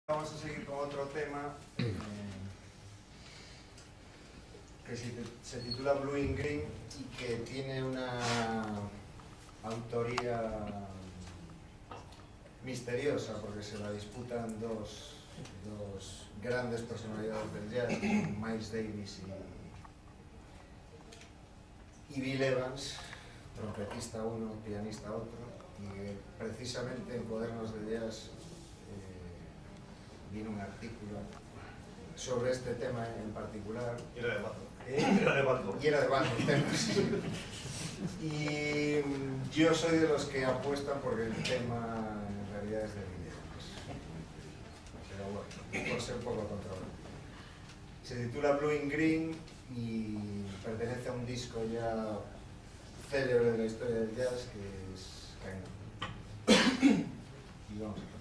Vamos a seguir con otro tema que se titula Blue in Green y que tiene una autoría misteriosa porque se la disputan dos grandes personalidades del jazz, Miles Davis y Bill Evans, trompetista uno, pianista otro, y precisamente en Cuadernos de Jazz vino un artículo sobre este tema en particular. Y era de Bando. Y era de Bando, y yo soy de los que apuestan porque el tema en realidad es de video. Pero bueno, por ser un poco controlado. Se titula Blue in Green y pertenece a un disco ya célebre de la historia del jazz que es Kind. Y vamos a ver.